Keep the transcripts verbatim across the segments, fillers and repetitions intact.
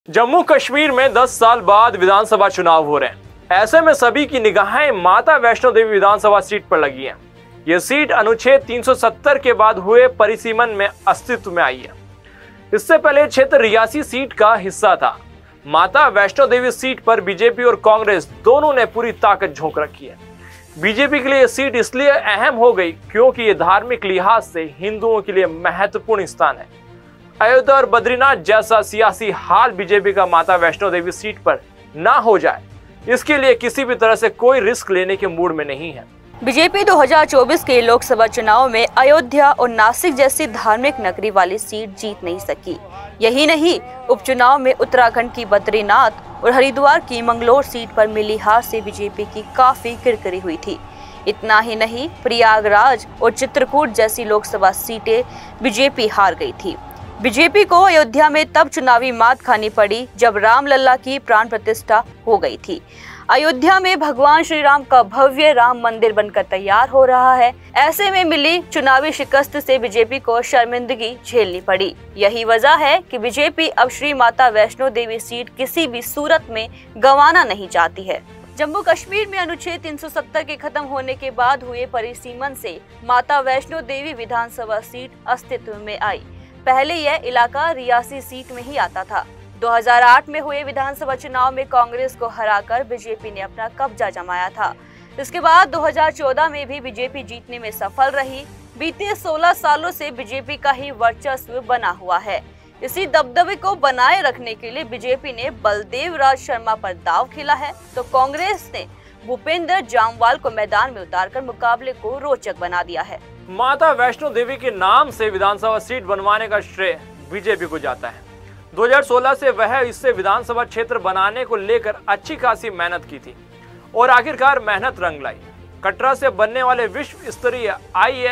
जम्मू कश्मीर में दस साल बाद विधानसभा चुनाव हो रहे हैं। ऐसे में सभी की निगाहें माता वैष्णो देवी विधानसभा सीट पर लगी हैं। यह सीट अनुच्छेद तीन सौ सत्तर के बाद हुए परिसीमन में अस्तित्व में आई है। इससे पहले क्षेत्र रियासी सीट का हिस्सा था। माता वैष्णो देवी सीट पर बीजेपी और कांग्रेस दोनों ने पूरी ताकत झोंक रखी है। बीजेपी के लिए यह सीट इसलिए अहम हो गई क्योंकि ये धार्मिक लिहाज से हिंदुओं के लिए महत्वपूर्ण स्थान है। अयोध्या और बद्रीनाथ जैसा सियासी हाल बीजेपी का माता वैष्णो देवी सीट पर ना हो जाए, इसके लिए किसी भी तरह से कोई रिस्क लेने के मूड में नहीं है। बीजेपी दो हज़ार चौबीस के लोकसभा चुनाव में अयोध्या और नासिक जैसी धार्मिक नगरी वाली सीट जीत नहीं सकी। यही नहीं, उपचुनाव में उत्तराखंड की बद्रीनाथ और हरिद्वार की मंगलोर सीट पर मिली हार से बीजेपी की काफी किरकिरी हुई थी। इतना ही नहीं, प्रयागराज और चित्रकूट जैसी लोकसभा सीटें बीजेपी हार गई थी। बीजेपी को अयोध्या में तब चुनावी मात खानी पड़ी जब रामलला की प्राण प्रतिष्ठा हो गई थी। अयोध्या में भगवान श्री राम का भव्य राम मंदिर बनकर तैयार हो रहा है। ऐसे में मिली चुनावी शिकस्त से बीजेपी को शर्मिंदगी झेलनी पड़ी। यही वजह है कि बीजेपी अब श्री माता वैष्णो देवी सीट किसी भी सूरत में गंवाना नहीं चाहती है। जम्मू कश्मीर में अनुच्छेद तीन सौ सत्तर के खत्म होने के बाद हुए परिसीमन से माता वैष्णो देवी विधानसभा सीट अस्तित्व में आई। पहले यह इलाका रियासी सीट में ही आता था। दो हज़ार आठ में हुए विधानसभा चुनाव में कांग्रेस को हराकर बीजेपी ने अपना कब्जा जमाया था। इसके बाद दो हज़ार चौदह में भी बीजेपी जीतने में सफल रही। बीते सोलह सालों से बीजेपी का ही वर्चस्व बना हुआ है। इसी दबदबे को बनाए रखने के लिए बीजेपी ने बलदेव राज शर्मा पर दांव खेला है, तो कांग्रेस ने भूपेंद्र जामवाल को मैदान में उतारकर मुकाबले को रोचक बना दिया है। माता वैष्णो देवी के नाम से विधानसभा सीट बनवाने का श्रेय बीजेपी को जाता है। दो हज़ार सोलह से वह इससे विधानसभा क्षेत्र बनाने को लेकर अच्छी खासी मेहनत की थी और आखिरकार मेहनत रंग लाई। कटरा से बनने वाले विश्व स्तरीय आई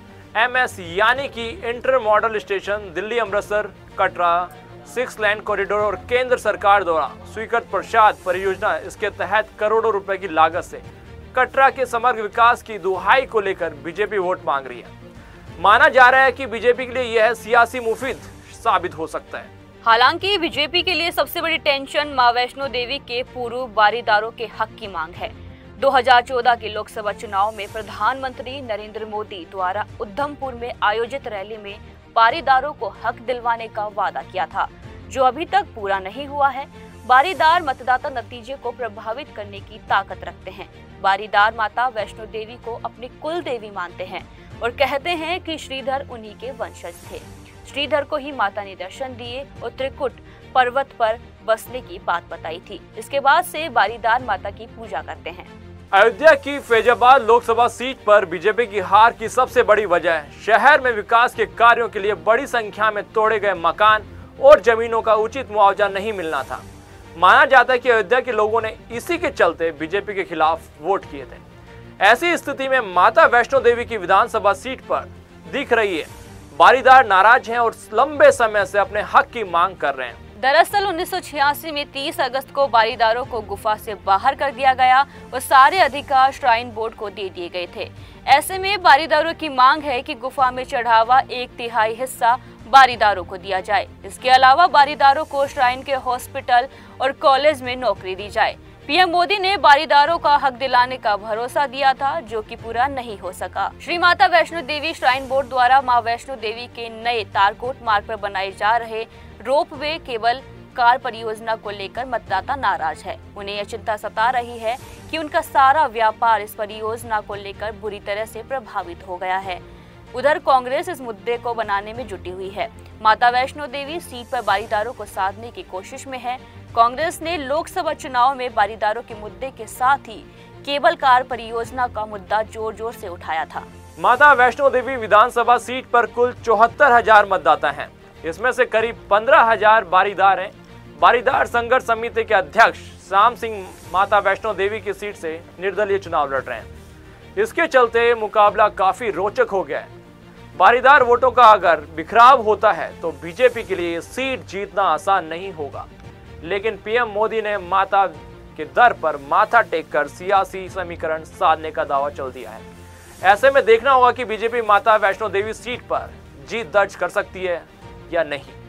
एम एस यानी कि intermodal station Delhi Amritsar Katra six line corridor और केंद्र सरकार द्वारा स्वीकृत प्रसाद परियोजना, इसके तहत करोड़ों रुपए की लागत से कटरा के समग्र विकास की दुहाई को लेकर बीजेपी वोट मांग रही है। माना जा रहा है कि बीजेपी के लिए यह सियासी मुफीद साबित हो सकता है। हालांकि बीजेपी के लिए सबसे बड़ी टेंशन मां वैष्णो देवी के पूर्व बारीदारों के हक की मांग है। दो हज़ार चौदह के लोकसभा चुनाव में प्रधानमंत्री नरेंद्र मोदी द्वारा उधमपुर में आयोजित रैली में बारीदारों को हक दिलवाने का वादा किया था, जो अभी तक पूरा नहीं हुआ है। बारीदार मतदाता नतीजे को प्रभावित करने की ताकत रखते हैं। बारीदार माता वैष्णो देवी को अपनी कुल देवी मानते हैं और कहते हैं कि श्रीधर उन्हीं के वंशज थे। श्रीधर को ही माता ने दर्शन दिए और त्रिकुट पर्वत पर बसने की बात बताई थी। इसके बाद से बारीदार माता की पूजा करते हैं। अयोध्या की फैजाबाद लोकसभा सीट पर बीजेपी की हार की सबसे बड़ी वजह शहर में विकास के कार्यों के लिए बड़ी संख्या में तोड़े गए मकान और जमीनों का उचित मुआवजा नहीं मिलना था। माना जाता है कि अयोध्या के लोगों ने इसी के चलते बीजेपी के खिलाफ वोट किए थे। ऐसी स्थिति में माता वैष्णो देवी की विधानसभा सीट पर दिख रही है बारीदार नाराज हैं और लंबे समय से अपने हक की मांग कर रहे हैं। दरअसल उन्नीस सौ छियासी में तीस अगस्त को बारीदारों को गुफा से बाहर कर दिया गया और सारे अधिकार श्राइन बोर्ड को दे दिए गए थे। ऐसे में बारीदारों की मांग है कि गुफा में चढ़ावा एक तिहाई हिस्सा बारीदारों को दिया जाए। इसके अलावा बारीदारों को श्राइन के हॉस्पिटल और कॉलेज में नौकरी दी जाए। पीएम मोदी ने बारीदारों का हक दिलाने का भरोसा दिया था, जो कि पूरा नहीं हो सका। श्री माता वैष्णो देवी श्राइन बोर्ड द्वारा मां वैष्णो देवी के नए तारकोट मार्ग पर बनाए जा रहे रोपवे केबल कार परियोजना को लेकर मतदाता नाराज है। उन्हें यह चिंता सता रही है कि उनका सारा व्यापार इस परियोजना को लेकर बुरी तरह से प्रभावित हो गया है। उधर कांग्रेस इस मुद्दे को बनाने में जुटी हुई है। माता वैष्णो देवी सीट पर बारीदारों को साधने की कोशिश में है। कांग्रेस ने लोकसभा चुनाव में बारीदारों के मुद्दे के साथ ही केबल कार परियोजना का मुद्दा जोर जोर से उठाया था। माता वैष्णो देवी विधानसभा सीट पर कुल चौहत्तर हजार मतदाता हैं। इसमें से करीब पंद्रह हजार बारीदार हैं। बारीदार संघर्ष समिति के अध्यक्ष श्याम सिंह माता वैष्णो देवी की सीट से निर्दलीय चुनाव लड़ रहे हैं। इसके चलते मुकाबला काफी रोचक हो गया है। बारीदार वोटों का अगर बिखराव होता है तो बीजेपी के लिए सीट जीतना आसान नहीं होगा, लेकिन पीएम मोदी ने माता के दर पर माथा टेककर सियासी समीकरण साधने का दावा चल दिया है। ऐसे में देखना होगा कि बीजेपी माता वैष्णो देवी सीट पर जीत दर्ज कर सकती है या नहीं।